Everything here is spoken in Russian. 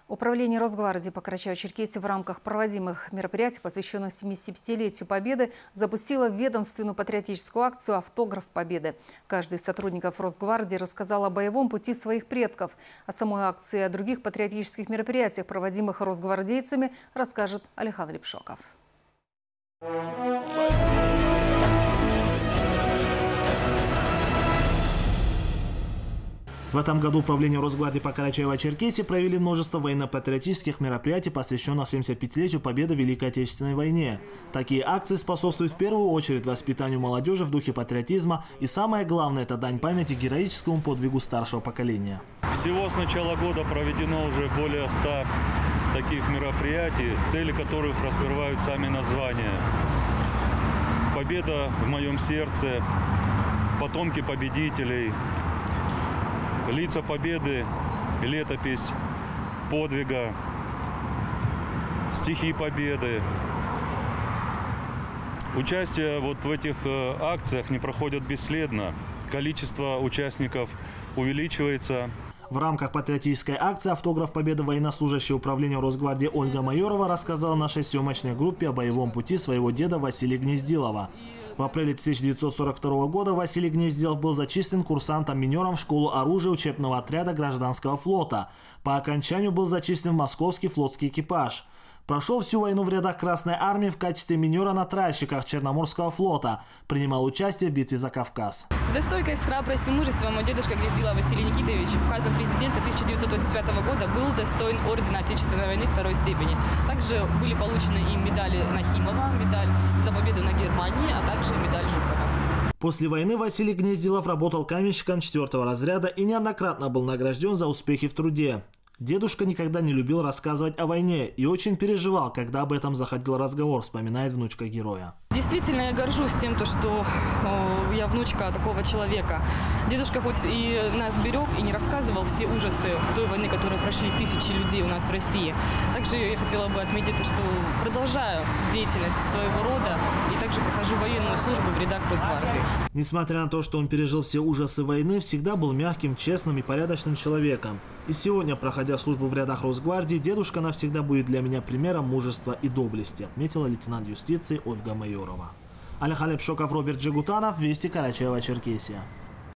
Управление Росгвардии по Карачаево-Черкесии в рамках проводимых мероприятий, посвященных 75-летию Победы, запустило ведомственную патриотическую акцию «Автограф Победы». Каждый из сотрудников Росгвардии рассказал о боевом пути своих предков. О самой акции и о других патриотических мероприятиях, проводимых росгвардейцами, расскажет Алихан Лепшоков. В этом году Управление Росгвардии по Карачаево-Черкесии провели множество военно-патриотических мероприятий, посвященных 75-летию Победы в Великой Отечественной войне. Такие акции способствуют в первую очередь воспитанию молодежи в духе патриотизма, и самое главное – это дань памяти героическому подвигу старшего поколения. Всего с начала года проведено уже более 100 таких мероприятий, цели которых раскрывают сами названия. Победа в моем сердце, потомки победителей, лица победы, летопись подвига, стихи победы. Участие вот в этих акциях не проходит бесследно. Количество участников увеличивается. В рамках патриотической акции «Автограф Победы» военнослужащая управления Росгвардии Ольга Майорова рассказала нашей съемочной группе о боевом пути своего деда Василия Гнездилова. В апреле 1942 года Василий Гнездилов был зачислен курсантом-минером в школу оружия учебного отряда гражданского флота. По окончанию был зачислен в Московский флотский экипаж. Прошел всю войну в рядах Красной Армии в качестве минера на тральщиках Черноморского флота. Принимал участие в битве за Кавказ. За стойкость, храбрость и мужество мой дедушка Гнездилов Василий Никитович указом президента 1985 года был достоин ордена Отечественной войны второй степени. Также были получены им медали Нахимова, медаль за победу на Германии, а также медаль Жукова. После войны Василий Гнездилов работал каменщиком 4-го разряда и неоднократно был награжден за успехи в труде. Дедушка никогда не любил рассказывать о войне и очень переживал, когда об этом заходил разговор, вспоминает внучка героя. Действительно, я горжусь тем, что я внучка такого человека. Дедушка хоть и нас берег и не рассказывал все ужасы той войны, которую прошли тысячи людей у нас в России. Также я хотела бы отметить, что продолжаю деятельность своего рода и также прохожу военную службу в рядах Росгвардии. Несмотря на то, что он пережил все ужасы войны, всегда был мягким, честным и порядочным человеком. И сегодня, проходя службу в рядах Росгвардии, дедушка навсегда будет для меня примером мужества и доблести, отметила лейтенант юстиции Ольга Майорова. Алихан Лепшоков, Роберт Джигутанов, Вести, Карачаево-Черкесия.